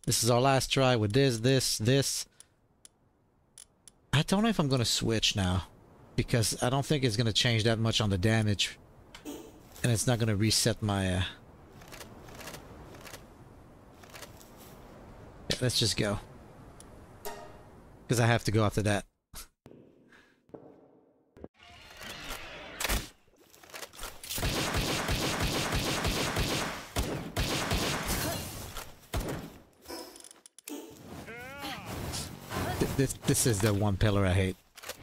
This is our last try with this. I don't know if I'm gonna switch now, because I don't think it's gonna change that much on the damage, and it's not gonna reset my. Yeah, let's just go, because I have to go after that. This is the one pillar I hate.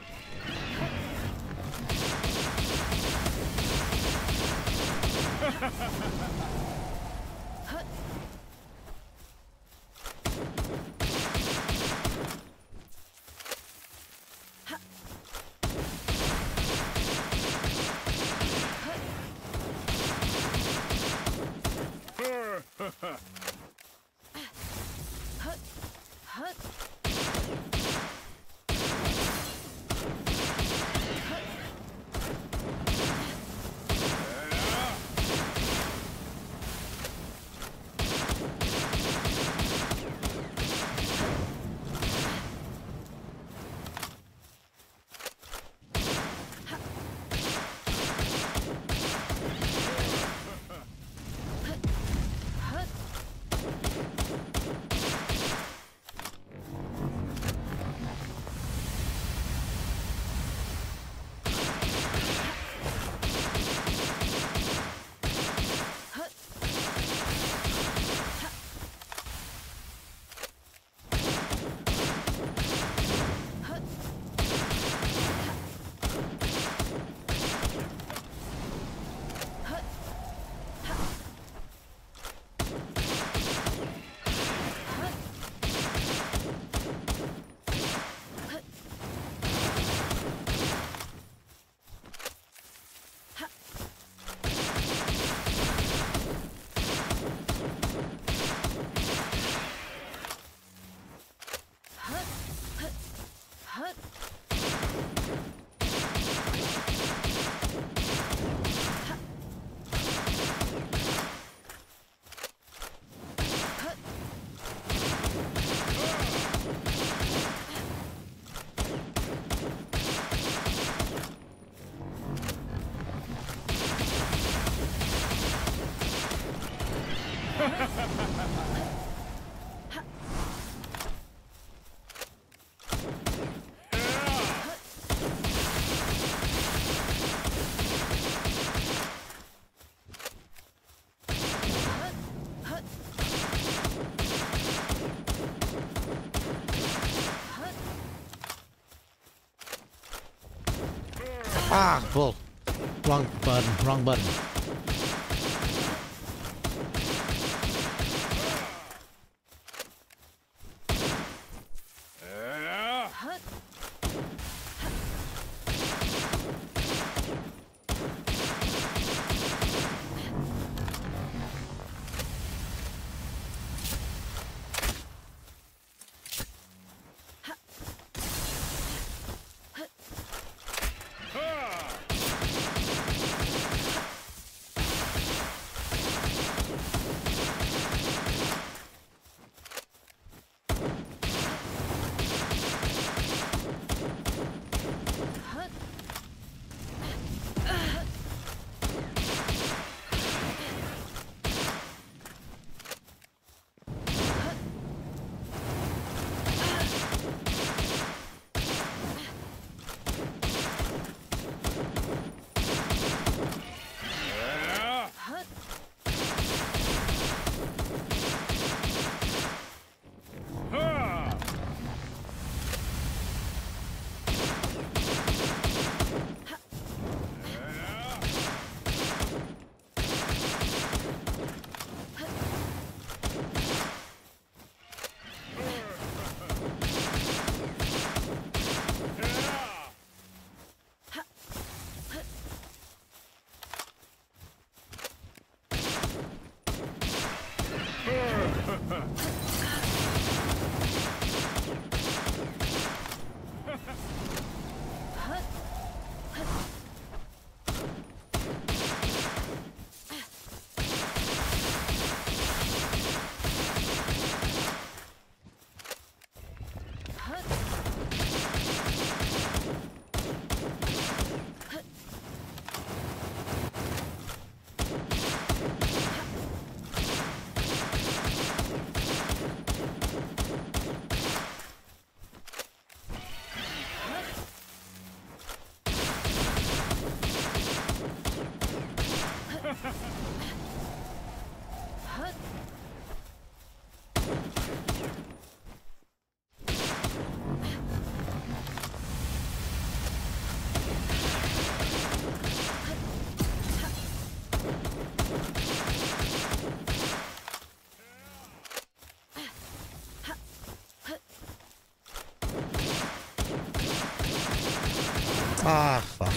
Ah, bull. Wrong button, wrong button. Ah, fuck.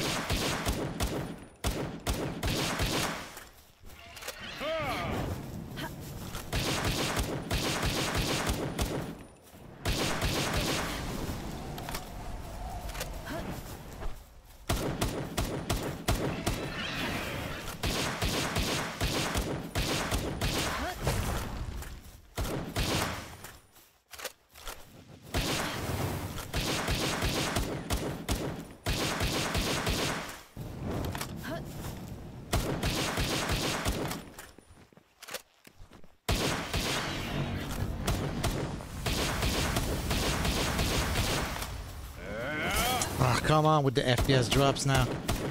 Oh, come on with the FPS drops now.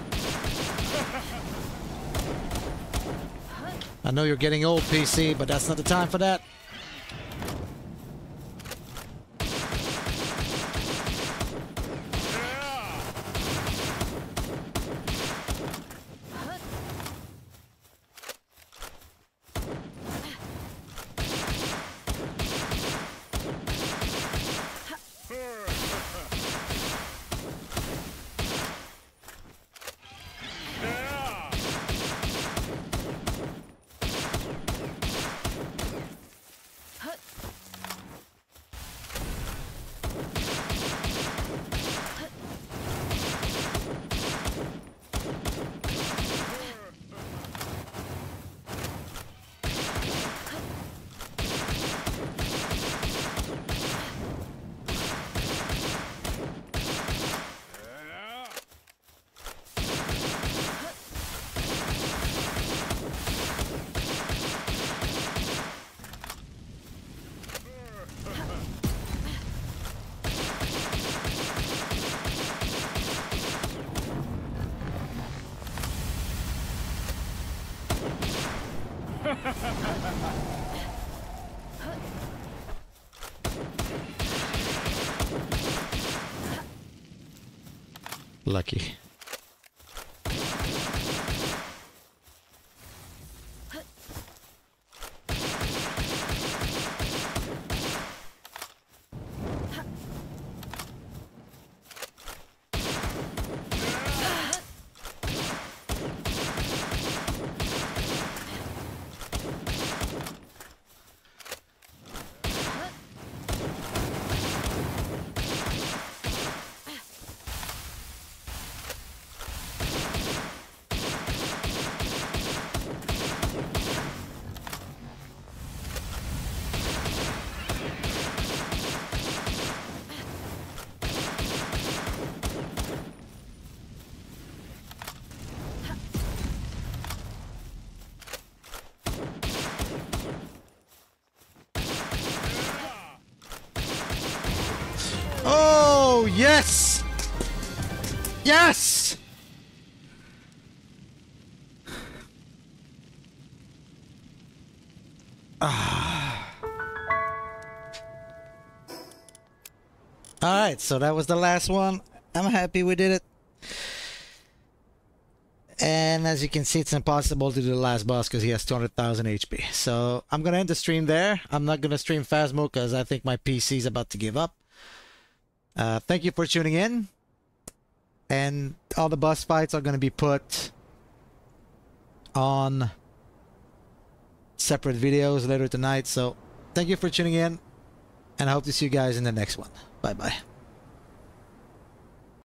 I know you're getting old, PC, but that's not the time for that. Lucky. Oh, yes! Yes! Alright, so that was the last one. I'm happy we did it. And as you can see, it's impossible to do the last boss because he has 200,000 HP. So I'm gonna end the stream there. I'm not gonna stream Phasmo because I think my PC is about to give up. Thank you for tuning in. And all the boss fights are gonna be put on separate videos later tonight. So thank you for tuning in, and I hope to see you guys in the next one. Bye bye.